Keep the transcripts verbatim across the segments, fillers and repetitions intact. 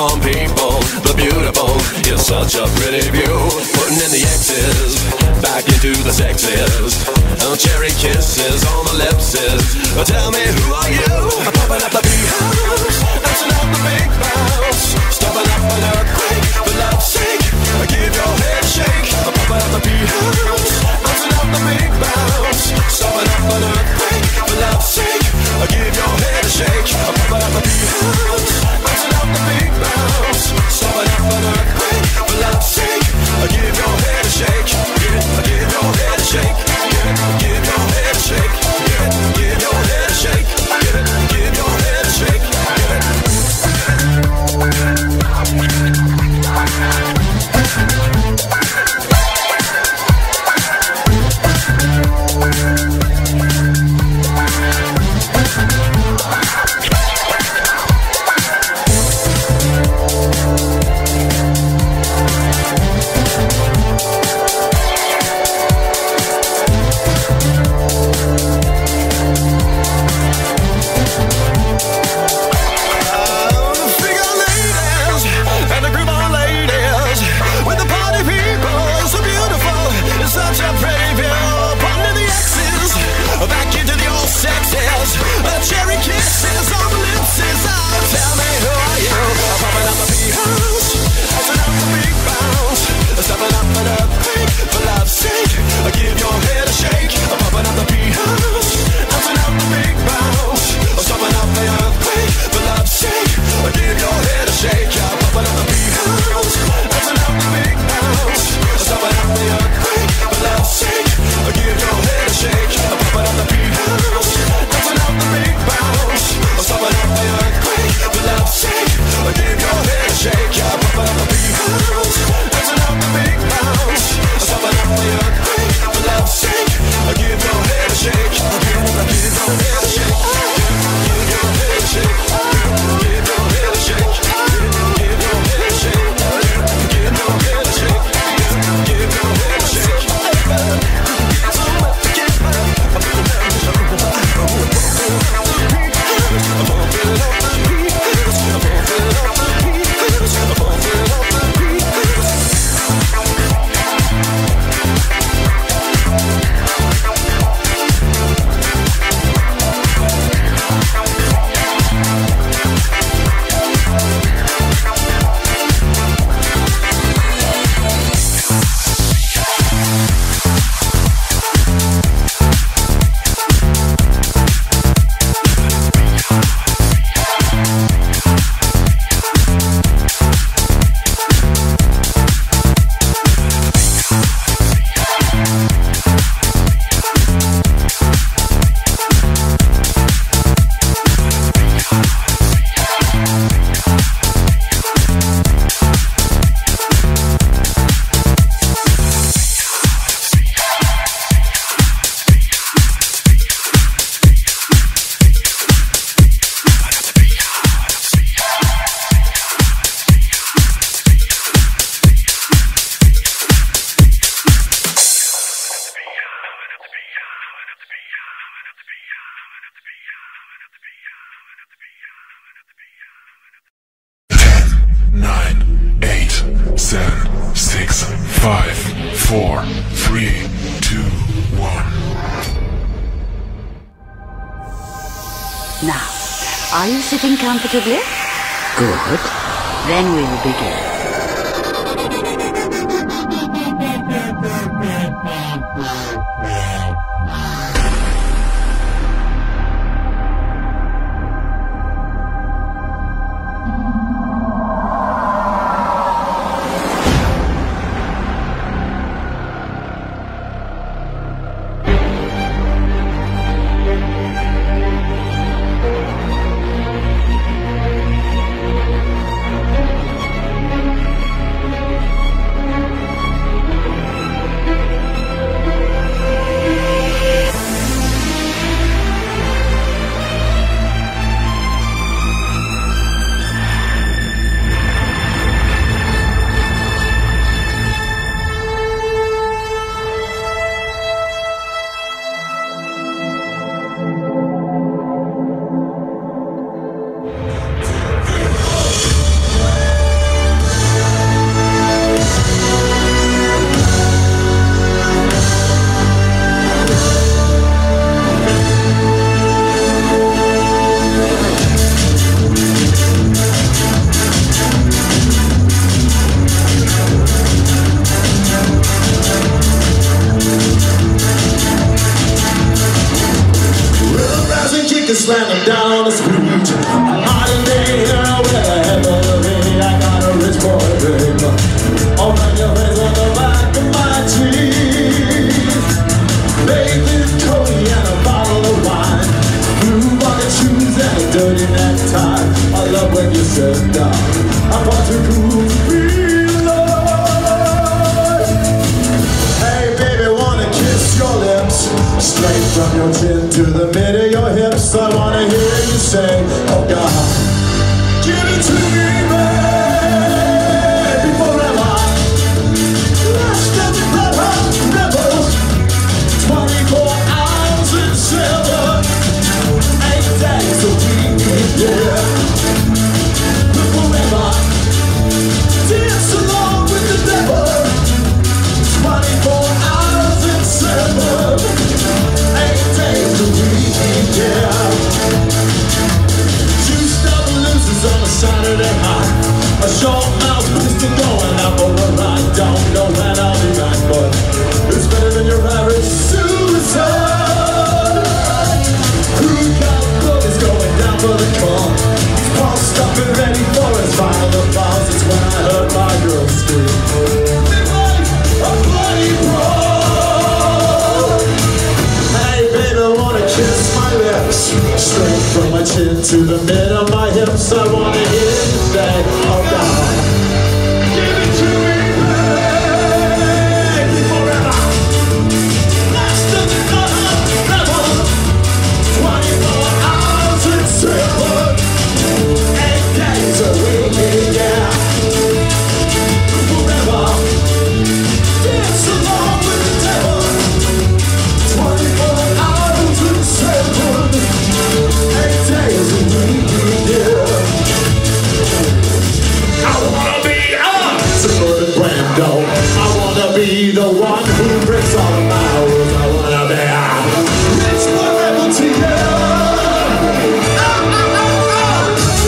from people, the beautiful is such a pretty view. Putting in the X's, back into the sexes. Oh, cherry kisses on the lips is. Oh, tell me, who are you? I'm popping up the beat-house, dancing up the big bounce, stopping up an earthquake, for love's sake. Give your head a shake. I'm popping up the beat-house, dancing up the big bounce, stopping up an earthquake, for love's sake. Give your head a shake. I'm popping up the beat-house, dancing up the big bounce, stopping up an earthquake, for love's sake. Give your head a shake. Give, give your head a shake. Give, give your head a shake. Give, give your head a shake. Give, give your head a shake. Are you sitting comfortably? Good. Then we will begin. this random down on the street. I'm hiding there where heavily I got a rich boy babe. All on your face on the back of my teeth. Bathed in Cody and a bottle of wine. Blue bucket shoes and a dirty necktie. I love when you sit down. I'm far too cool to be alone. Hey baby, wanna kiss your lips, straight from your chin to the mid of your hips. I wanna hear you say, oh God, give it to me, baby, forever. Let's get the blood hot rebel. Twenty-four hours in silver, eight days a week, yeah. Forever, dance along with the devil. Twenty-four hours in silver, eight days a week, yeah. Juiced up losers on a Saturday night. A short mouth pistol going out for a ride. Don't know when I'll be back, but it's better than your average suicide. Crew got bullies going down for the call. He's pumped up and ready for his final applause. It's when I heard my girl scream. Big life, a bloody brawl. Hey baby, wanna kiss my lips, straight from my chin to the mid of my hips. I wanna hear you say, oh God, give it to me, baby, forever. Last of the night, never. Twenty-four hours in silver, eight days a week, yeah. Forever, dance along with the devil. Twenty-four hours in silver, eight days a week, yeah. I wanna be a suburban Brando. I wanna be the one who breaks all of my rules. I wanna be a rich boy rebel to you. Ah, ah, ah, ah.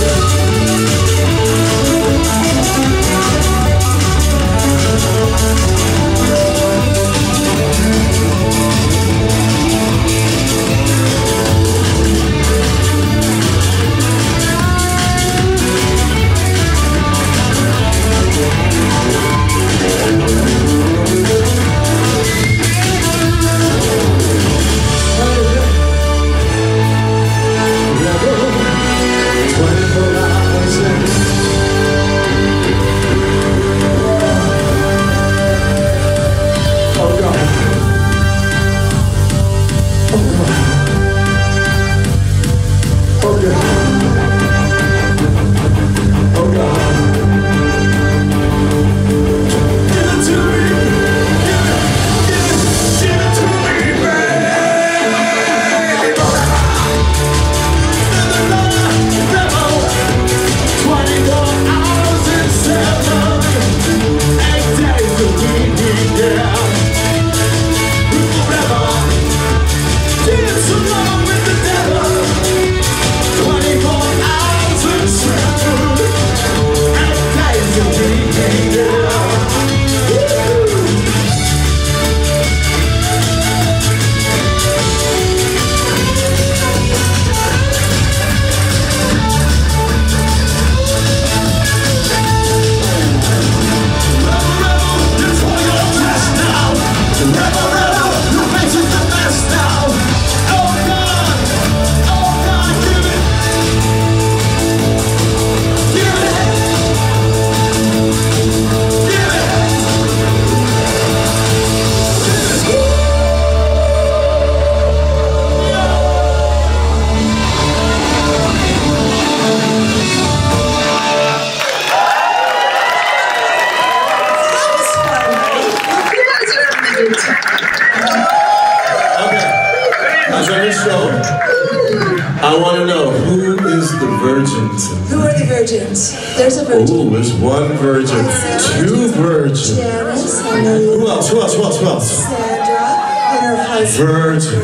I want to know, who is the virgin tonight? Who are the virgins? There's a virgin. Ooh, there's one virgin. Two virgins. Janice and Who else? Who else? Who else? Who else? Sandra and her husband. Virgin.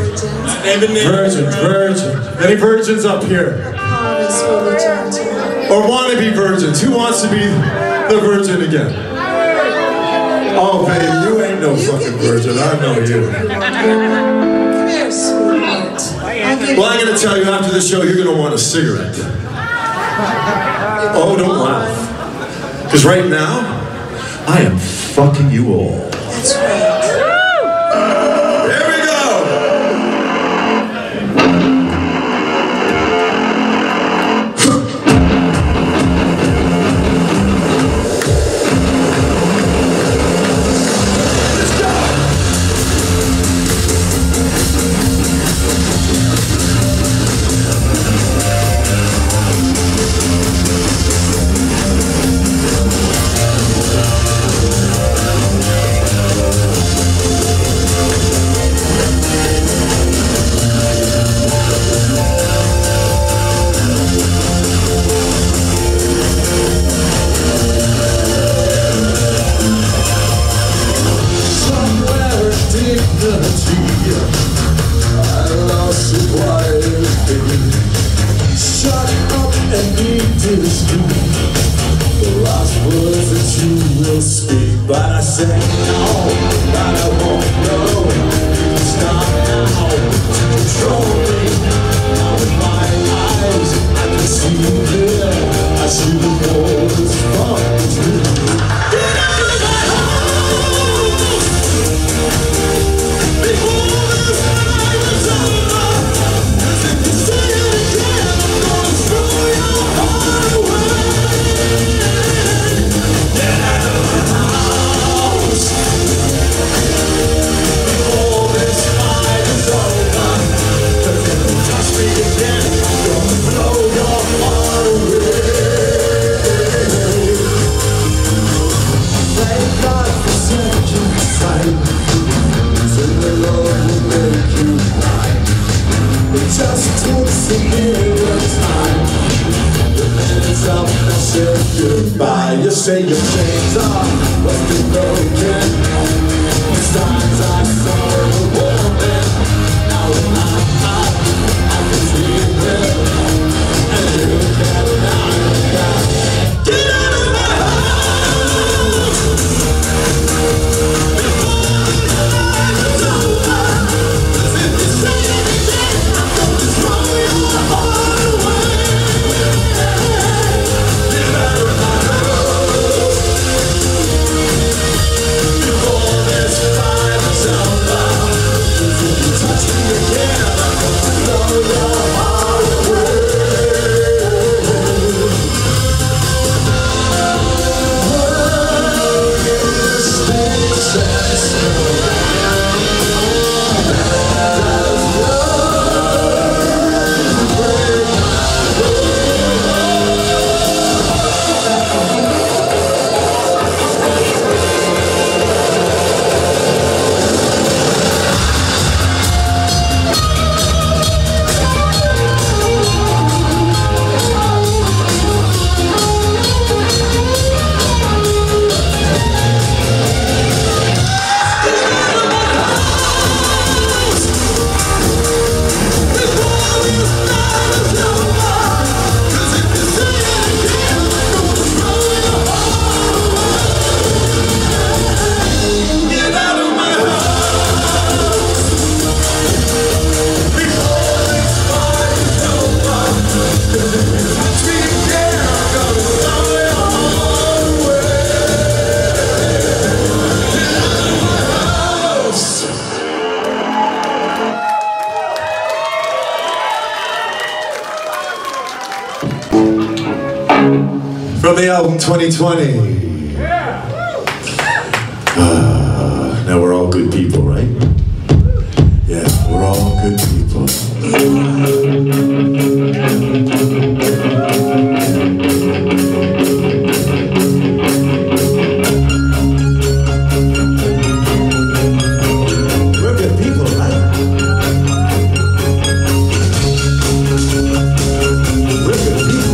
Virgin. Virgin. Any virgins up here? Thomas will return tonight. Or want to be virgins? Who wants to be the virgin again? Oh, baby, you ain't no fucking virgin. I know you. Come here, sweetheart. Well, I'm gonna tell you after the show, you're gonna want a cigarette. Oh, don't laugh. Because right now, I am fucking you all. That's right. Here we go! But I said no, that I won't know. It's not now to control me. Now with my eyes, I can see you clear. I see the walls from you. Get out of my house before this night is over. 'Cause if you say it again, I'm gonna throw your heart away. Get out of my house. Before this fight is over, 'cause if you touch me again, I'm gonna blow your heart away. Thank God for setting sight, so the Lord will make you right. It just takes a little time. The minutes up and say goodbye. You say your chains are must be broken. Signs I saw the woman. Now in my heart, I can feel it. And you get out of here. Get out of my house before the night is over. 'Cause if you say anything, I'm gonna throw your heart away. Get out of my house before this fight is over. 'Cause if you touch me again, I'm gonna blow your heart away. From the album twenty twenty. Uh, now we're all good people, right? Yeah, we're all good people. We're good people, right? We're good people.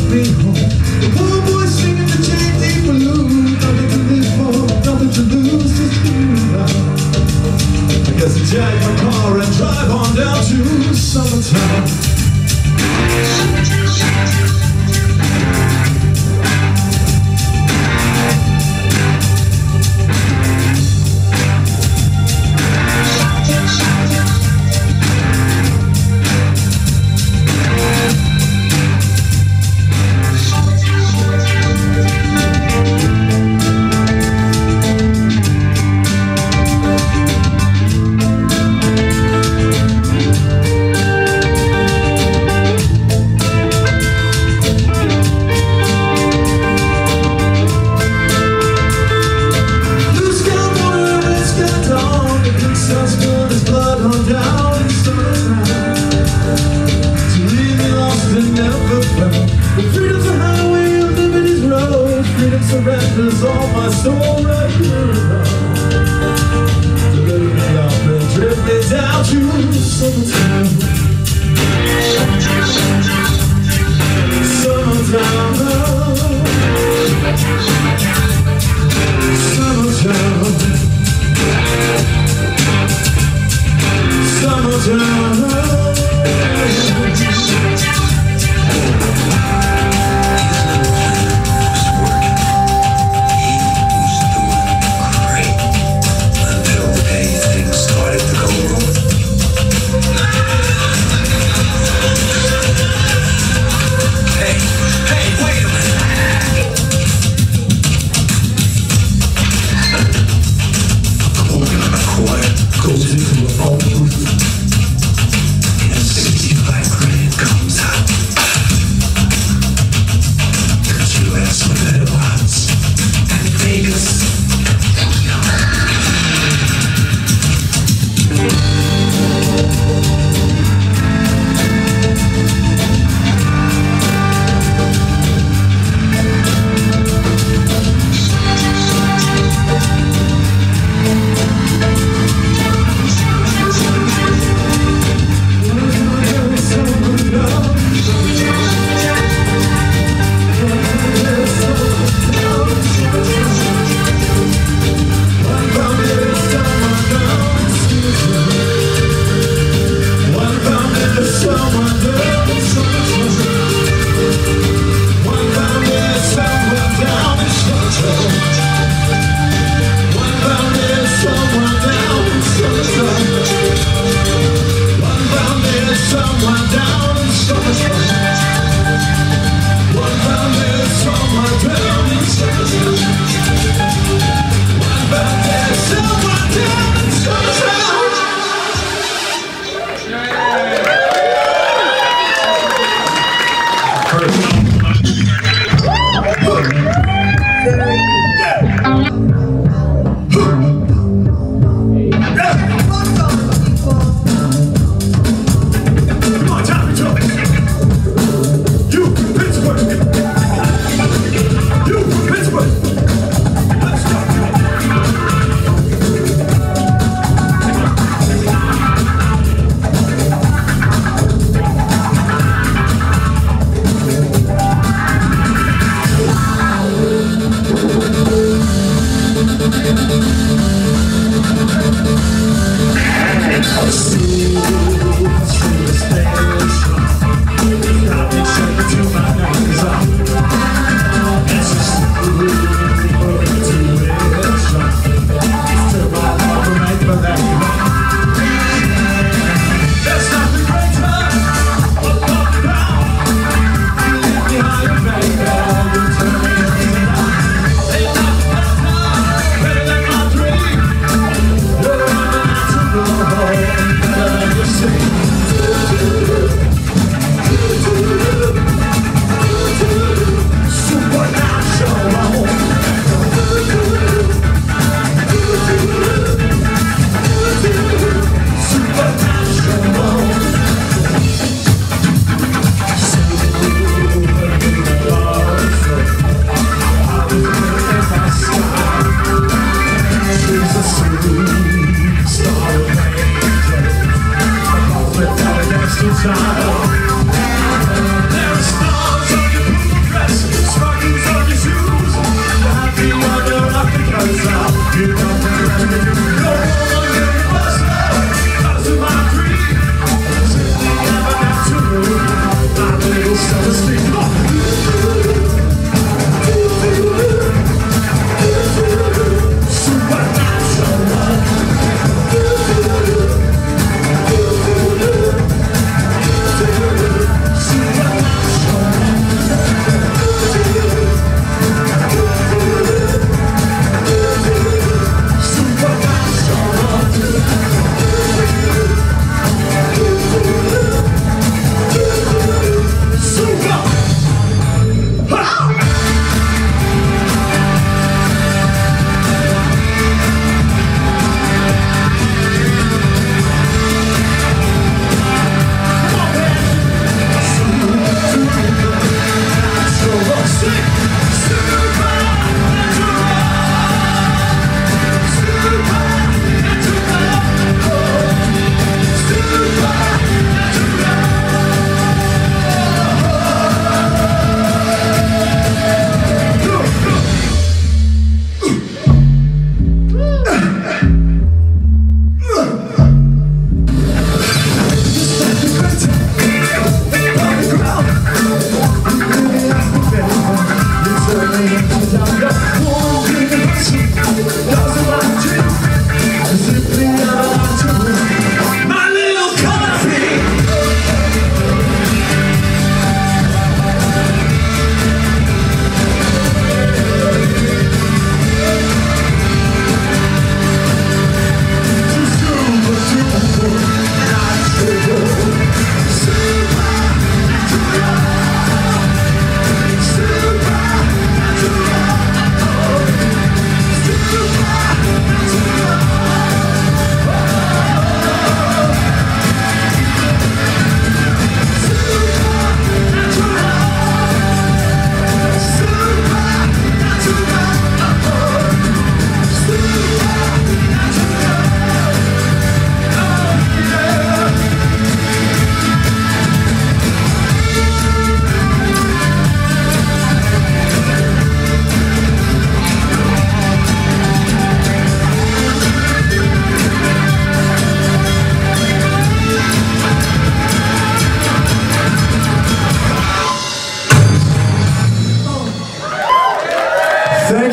me home. The poor boy singing the J D blues. Nothing to live for, nothing to lose, just you now. I guess I jack my car and drive on down to summertime. Surrenders all my soul right here now. To let me up and drift me down to summertime. Summertime. Summertime.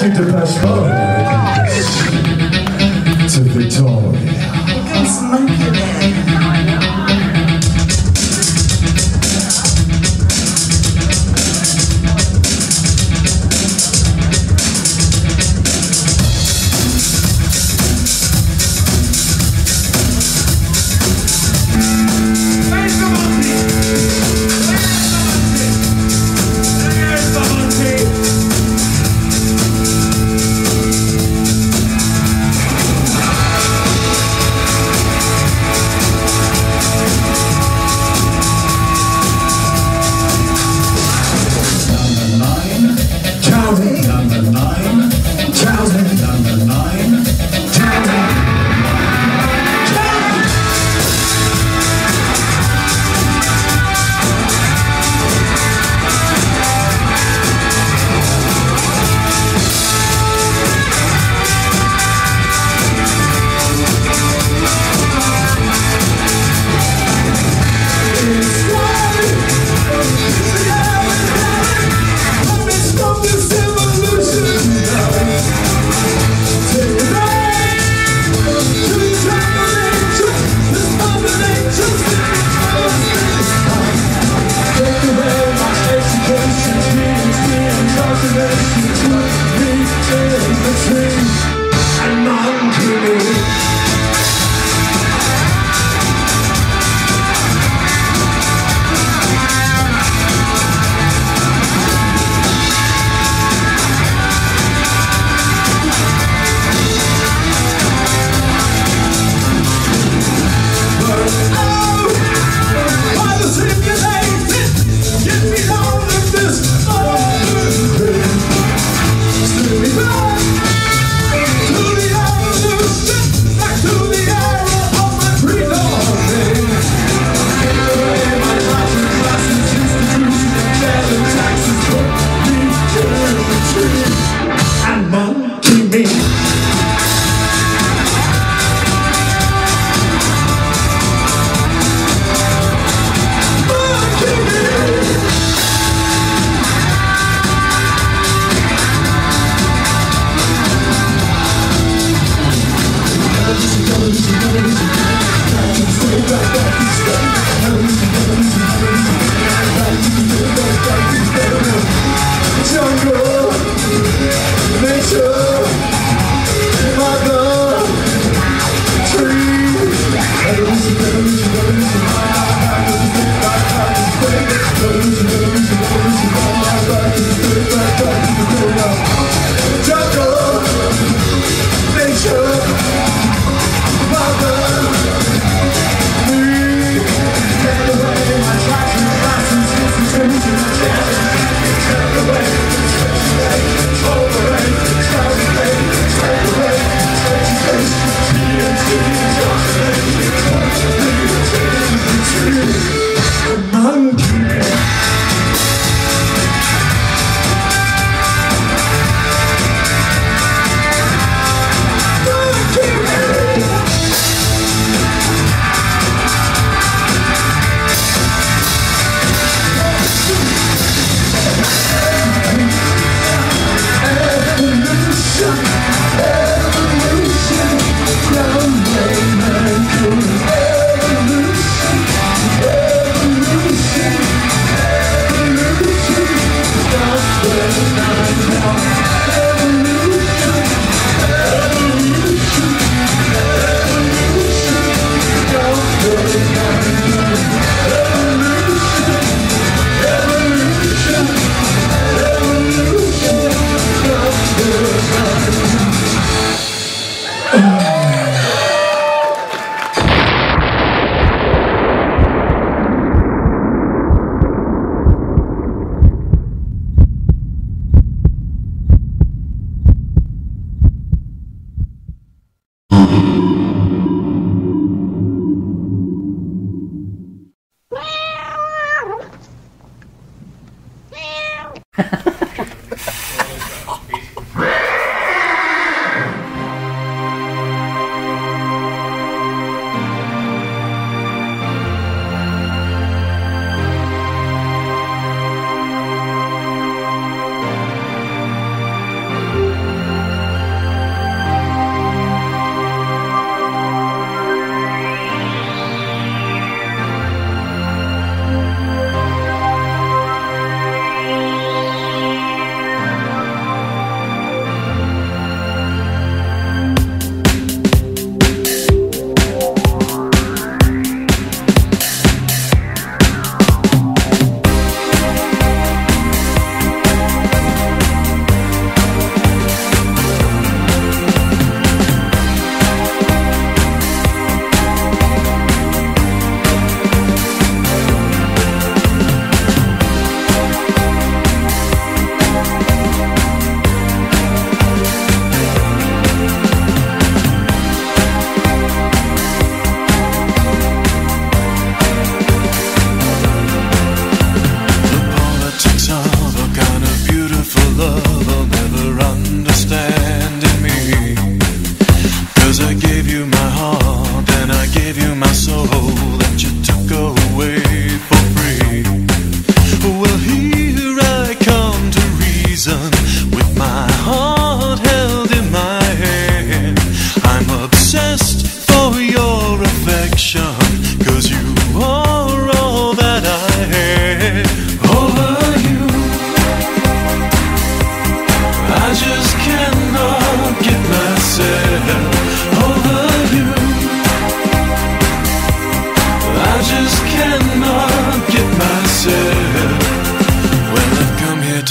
to Depeche Mode. To Victoria. Here comes Monkey Man.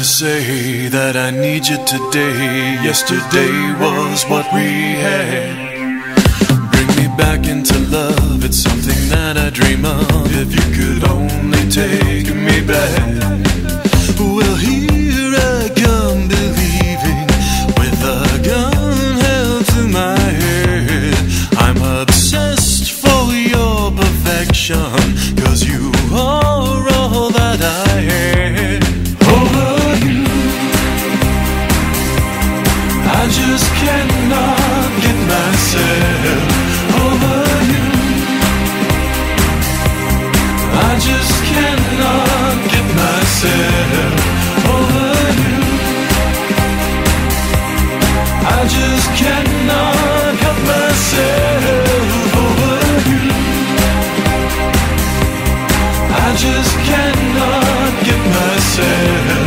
say that I need you today. Yesterday was what we had. Bring me back into love, it's something that I dream of. If you could only take me back. Well, here I come believing, with a gun held to my head. I'm obsessed for your perfection, 'cause you are all that I had. Over you, I just cannot get myself over you. I just cannot get myself over you. I just cannot help myself over you. I just cannot get myself